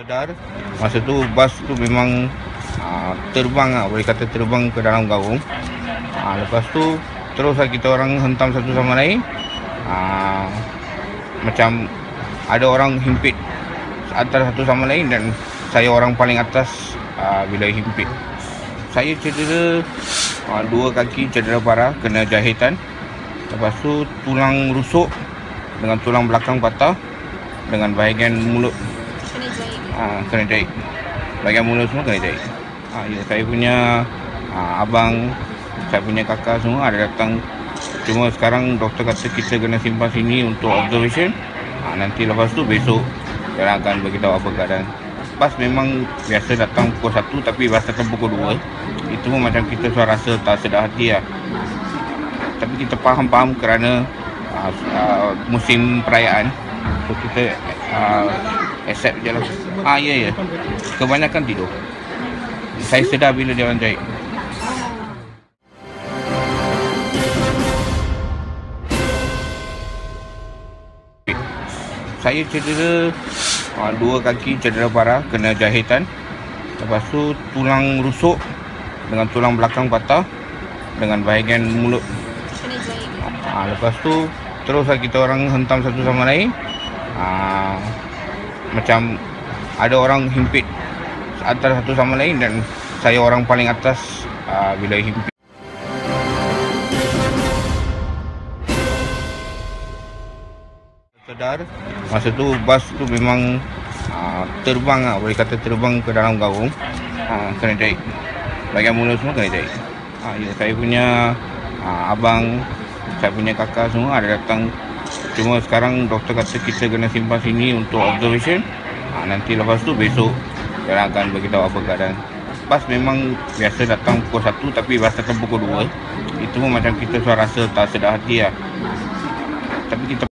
Sedar masa tu bas tu memang terbang lah, boleh kata terbang ke dalam gaung. Lepas tu terus lah kita orang hentam satu sama lain. Macam ada orang himpit antara satu sama lain dan saya orang paling atas bila himpit. Saya cedera dua kaki, cedera parah, kena jahitan. Lepas tu tulang rusuk dengan tulang belakang patah, dengan bahagian mulut kena jahit. Bahagian mulut semua kena jahit. Ya, saya punya abang, saya punya kakak semua ada datang. Cuma sekarang doktor kata kita kena simpan sini untuk observation. Nanti lepas tu besok dia akan beritahu apa keadaan. Bas memang biasa datang pukul 1 tapi bas datang pukul 2. Itu pun macam kita rasa tak sedar hati lah. Tapi kita faham kerana musim perayaan, so kita accept je lah. Ya. Kebanyakan tidur. Saya sedar bila dia orang jahit. Saya cedera dua kaki, cedera parah, kena jahitan. Lepas tu tulang rusuk dengan tulang belakang patah, dengan bahagian mulut kena jahit. Lepas tu terus lah kita orang hentam satu sama lain. Macam ada orang himpit antara satu sama lain dan saya orang paling atas bila himpit. Sedar masa tu bas tu memang terbang lah, boleh kata terbang ke dalam gaung. Kena jahit. Bahagian mulut semua kena jahit. Ya, saya punya abang, saya punya kakak semua ada datang. Cuma sekarang doktor kata kita kena simpan sini untuk observation. Nanti lepas tu besok dia akan beritahu apa keadaan. Bas memang biasa datang pukul 1 tapi bas datang pukul 2. Itu pun macam kita rasa tak sedar hati lah. Tapi kita